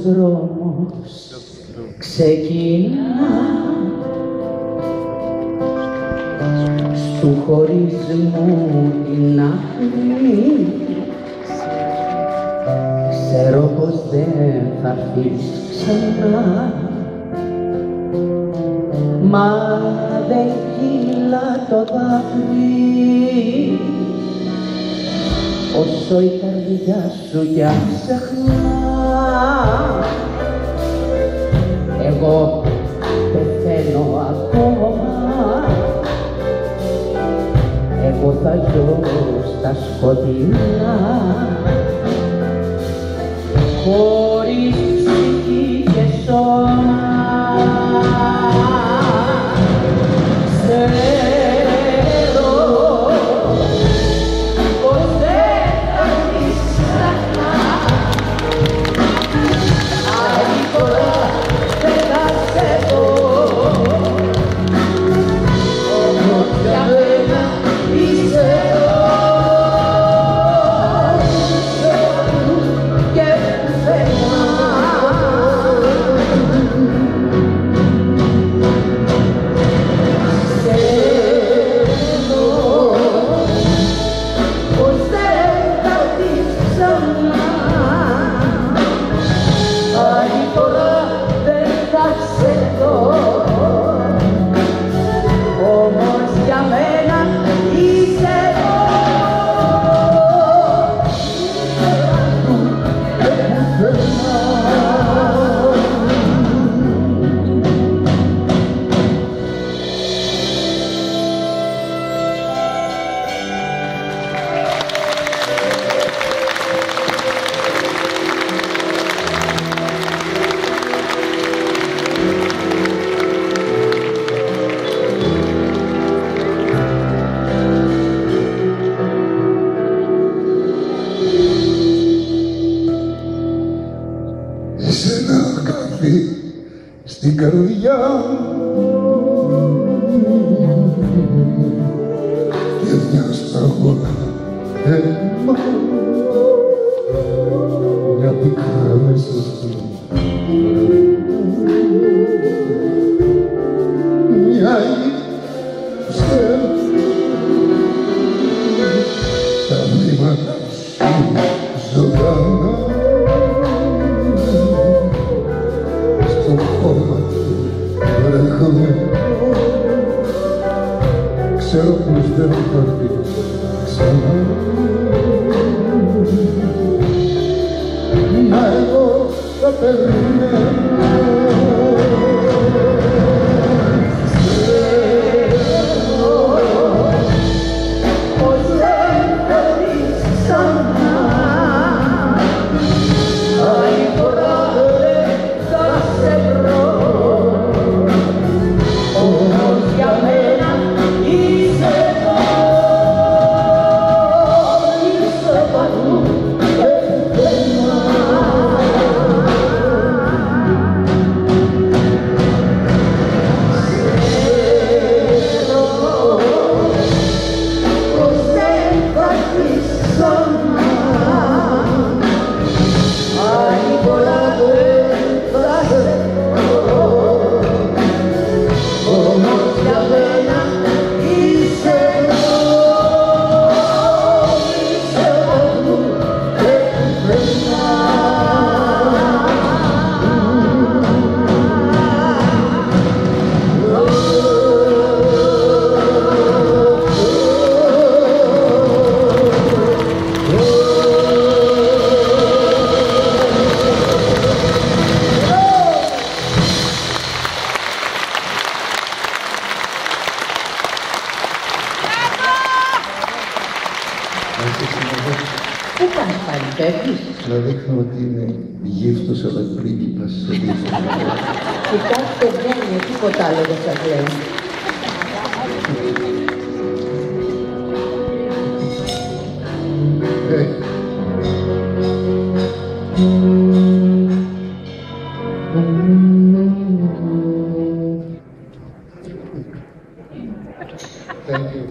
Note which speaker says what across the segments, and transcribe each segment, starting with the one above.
Speaker 1: δρόμος ξεκινά στου χωρισμού την άκρη. Ξέρω πως δεν θα έρθεις ξανά, μα δεν κύλα το δάκρυ όσο η καρδιά σου κι αν ξεχνά. Εγώ πεθαίνω ακόμα, εγώ θα ζω στα σκοτεινά, χωρίς ψυχή και σώμα.
Speaker 2: Στην καρδιά και μια σταγόνα αίμα, μια πικρά μέσα στην μια ύψε τα βήματα σου ζωντανά στο χώμα του βρεχμένο. Ξέρω πως δεν θα έρθεις ξανά, μα εγώ θα περιμένω.
Speaker 1: Πού πας πάλι, φεύγεις?
Speaker 2: Να δείχνω ότι είναι γύφτος αλλά πρίγκιπας σε δύσκολο.
Speaker 1: Κοιτάξτε, δεν είναι τίποτα άλλο δεν σας λέω.
Speaker 2: Thank you.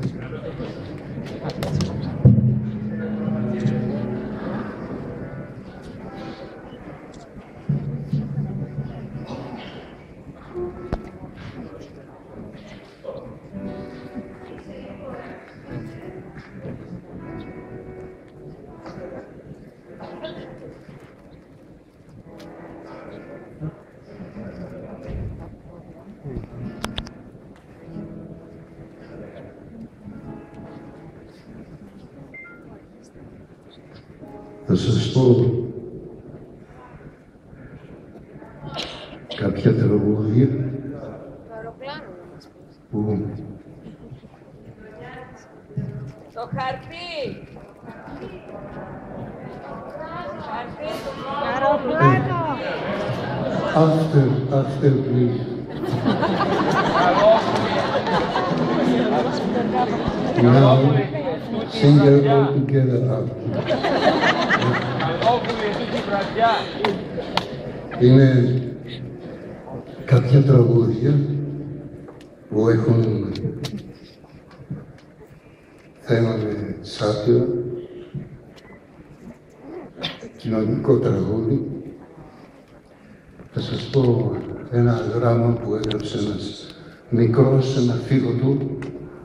Speaker 2: Θα σας πω κάποια τραγούδια που...
Speaker 3: Το χαρτί!
Speaker 4: Αεροπλάνο!
Speaker 2: After please. Now, sing it all together after. Είναι κάποια τραγούδια που έχουν θέμα με σάτυρα, κοινωνικό τραγούδι. Θα σας πω ένα γράμμα που έγραψε ένας μικρός σε ένα φίλο του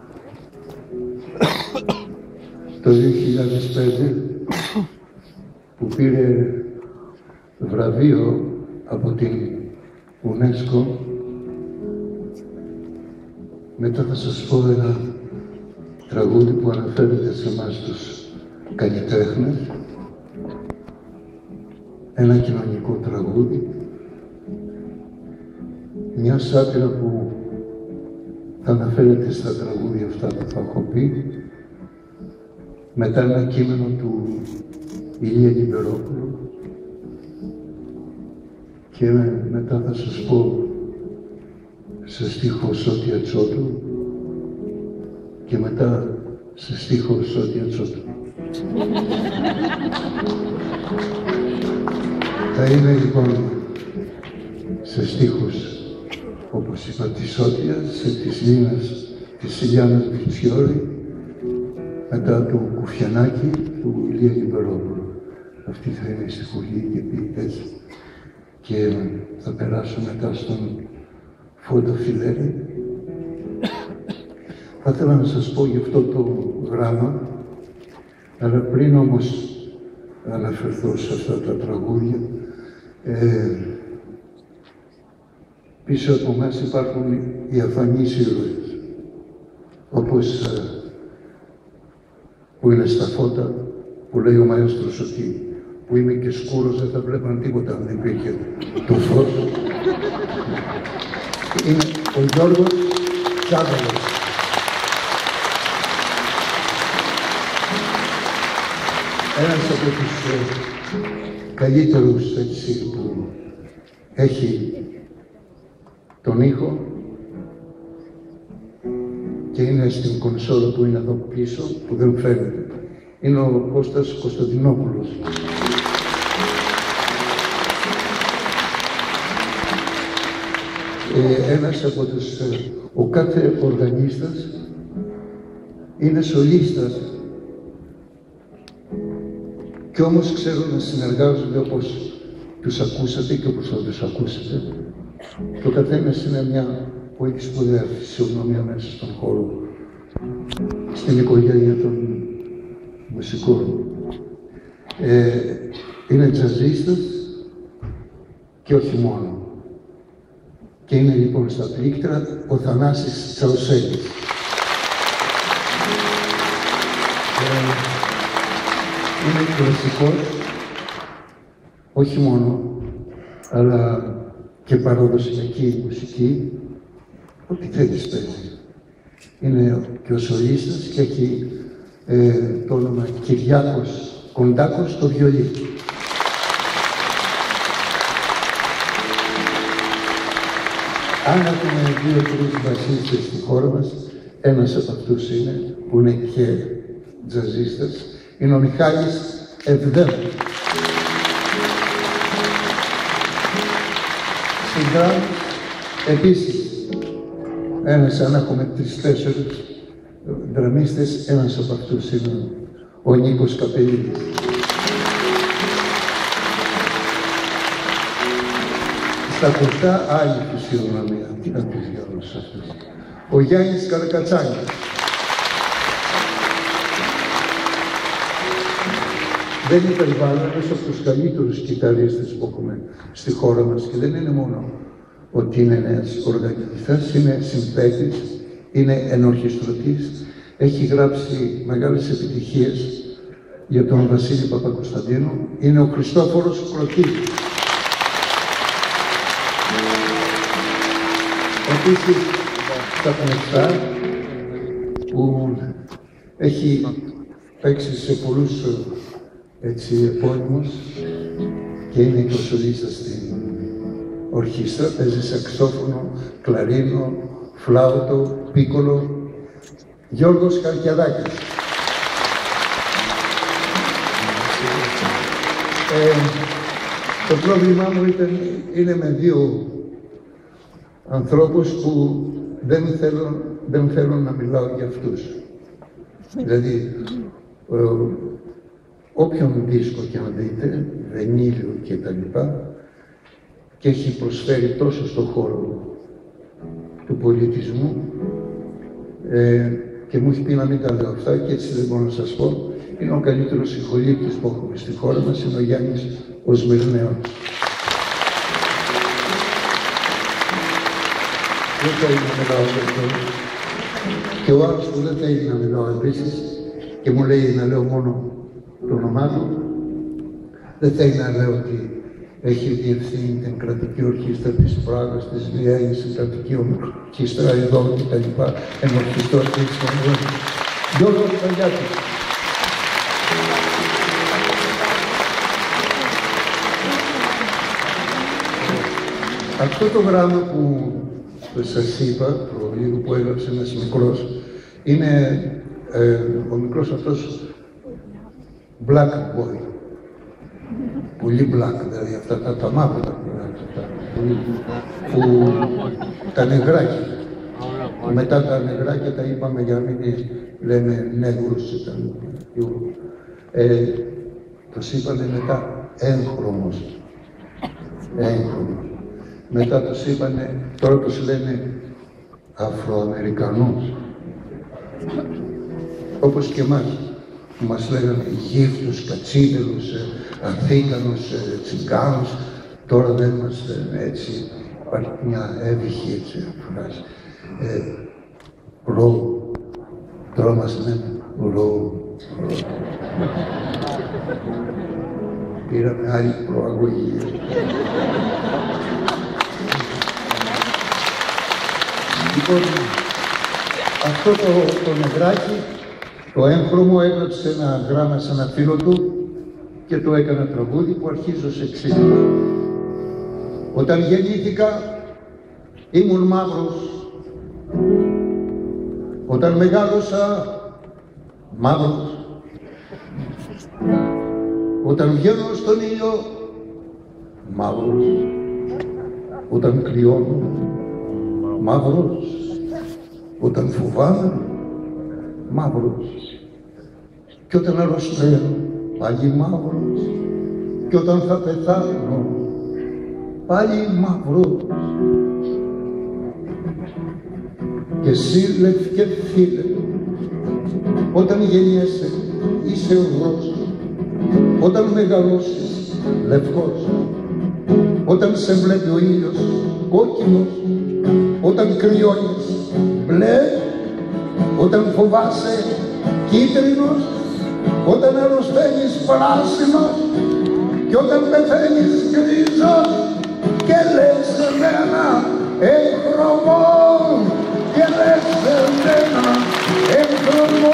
Speaker 2: το 2005, που πήρε βραβείο από την UNESCO. Μετά θα σας πω ένα τραγούδι που αναφέρεται σε εμάς τους καλλιτέχνες, ένα κοινωνικό τραγούδι, μια σάτυρα που θα αναφέρεται στα τραγούδια αυτά που θα έχω πει, μετά ένα κείμενο του Ηλία Λιμπερόπουλου και μετά θα σας πω σε στίχο Σώτια Τσότου και μετά σε στίχο Σώτια Τσότου. Θα είναι λοιπόν σε στίχους, όπως είπα, της Σώτιας, σε της Λίνας, της Ηλιάνας Βιτσιόρη, μετά του Κουφιανάκη, του Ηλία Λιμπερόπουλου. Αυτοί θα είναι στιχουργοί και ποιητές. Και θα περάσω μετά στον Φώτα Φιλέρη. Θα ήθελα να σας πω γι' αυτό το γράμμα, αλλά πριν όμως αναφερθώ σε αυτά τα τραγούδια, πίσω από εμάς υπάρχουν οι αφανείς ήρωες, όπως που είναι στα φώτα, που λέει ο μαέστρος ότι που είμαι και σκούρος, δεν θα βλέπαν τίποτα αν δεν υπήρχε το φως. Είναι ο Γιώργος Τσάβαλος. Ένας από τους καλύτερους, έτσι, που έχει τον ήχο και είναι στην κονσόλα που είναι εδώ πίσω, που δεν φαίνεται. Είναι ο Κώστας Κωνσταντινόπουλος. Ένας από τους... Ο κάθε οργανίστας είναι σολίστας κι όμως ξέρουν να συνεργάζονται όπως τους ακούσατε και όπως θα τους ακούσετε. Και ο καθένας είναι μια πολύ σπουδαία φυσιογνωμία μέσα στον χώρο, στην οικογένεια των μουσικών. Είναι τζαζίστας και όχι μόνο. Και είναι λοιπόν στα πλήκτρα ο Θανάσης Τσαουσέλης. Είναι κλασικός, όχι μόνο, αλλά και παραδοσιακή μουσική, ό,τι θέλεις παίζει. Είναι και ο σολίστας και έχει το όνομα Κυριάκος Κοντάκος στο βιολί. Αν έχουμε 2-3 μπασίστες στη χώρα μας, ένας από αυτούς είναι, που είναι και τζαζίστας, είναι ο Μιχάλης Ευδέμου. Στην Γκράμ, επίσης, αν έχουμε 3-4 δραμίστες, ένας από αυτούς είναι ο Νίκος Καπελίδης. Στα κοστά άλλη φυσιογνωμία. Τι να πεις για όλους αυτούς. Ο Γιάννης Καρακατσάνης. Δεν υπερβάλλει ένας από τους καλύτερους κιθαρίστες που έχουμε στη χώρα μας και δεν είναι μόνο ότι είναι ένας οργανιστής, είναι συμπαίκης, είναι ενορχιστρωτής, έχει γράψει μεγάλες επιτυχίες για τον Βασίλη Παπακοσταντίνο είναι ο Χριστόφορος Κροτίδης. Επίσης, τα Πνευστά, που έχει παίξει σε πολλούς επώνυμους και είναι και ο σολίστας στην ορχήστρα, παίζει σαξόφωνο, κλαρίνο, φλάουτο, πίκολο, Γιώργος Χαρκιαδάκης. Το πρόβλημά μου είναι με δύο ανθρώπους που δεν θέλω να μιλάω για αυτούς. Δηλαδή, όποιον δίσκο και αν δείτε, βενίλιο και τα λοιπά, και έχει προσφέρει τόσο στον χώρο του πολιτισμού, και μου έχει πει να μην τα λέω αυτά και έτσι δεν μπορώ να σας πω, είναι ο καλύτερος συγχωρήτης που έχουμε στη χώρα μας, είναι ο Γιάννης ο Σμυρναίος. Δεν θέλει να μιλάω για αυτό. Και ο άλλος που δεν θέλει να μιλάω επίσης και μου λέει να λέω μόνο το όνομά του, δεν θέλει να λέω ότι έχει διευθύνει την κρατική ορχήστρα της Πράγας, της Βιέννης, την κρατική ορχήστρα εδώ και τα λοιπά, ενορχιστός και της Κονδόνης. Γιώργος Χαρκιάδης. Αυτό το γράμμα που σας είπα, το λίγο που έγραψε ένας μικρός, είναι ο μικρός αυτός black boy. Πολύ black, δηλαδή αυτά τα μαύρα, που τα νεγράκια. Μετά τα νεγράκια τα είπαμε για να μην λέμε νέγρους, ήταν τους είπανε μετά έγχρωμος. Μετά τους είπανε, τώρα τους λένε Αφροαμερικανούς. Όπως και εμάς, που μας λέγανε γύφτους, κατσίδερους, Αθήκανους, Τσιγκάνους, τώρα δεν είμαστε έτσι, υπάρχει μια έβυχη έτσι φράση. Τώρα μας λένε πήραμε άλλη προαγωγή. Λοιπόν, αυτό το νευράκι, το έγχρωμο, έγραψε ένα γράμμα σε ένα φίλο του και το έκανα τραγούδι που αρχίζω σε εξής. Όταν γεννήθηκα ήμουν μαύρος, όταν μεγάλωσα μαύρος, όταν βγαίνω στον ήλιο μαύρος, όταν κρυώνω μαύρος, όταν φοβάμαι μαύρος, και όταν αρρωσταίνω πάλι μαύρος, και όταν θα πεθάνω πάλι μαύρος. Και εσύ λευκέ φίλε, όταν γεννιέσαι είσαι ροζ, όταν μεγαλώσεις λευκός, όταν σε βλέπει ο ήλιος κόκκινος, όταν κρυώνεις μπλε, όταν φοβάσαι κίτρινος, όταν αρρωσταίνεις πράσινος, και όταν πεθαίνεις γκρίζος, και λες εμένα έγχρωμο, και λες εμένα έγχρωμο.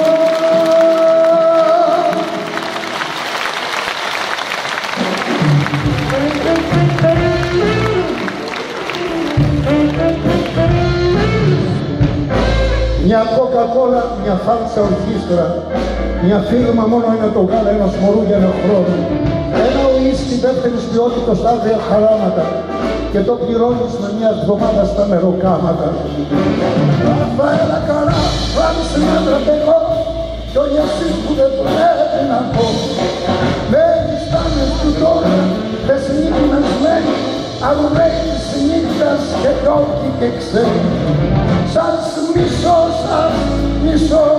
Speaker 2: Μια κοκακόλα, μια φάλτσα ορχήστρα, μια φίρμα μόνο ένα το γάλα ενός μωρού για ένα χρόνο, ένα ουίσκι δεύτερης ποιότητας στα άγρια χαράματα, και το πληρώνεις με μια εβδομάδα στα μεροκάματα. Ραφαέλα Καρά, Φράνκ Σινάτρα Μπεκό, κι όλοι αυτοί που δεν πρέπει να πω, μένεις στάνες του τώρα, δεσμοί αρουραίοι της νύχτας και ντόπιοι και ξένοι. Σας μισώ, σας μισώ.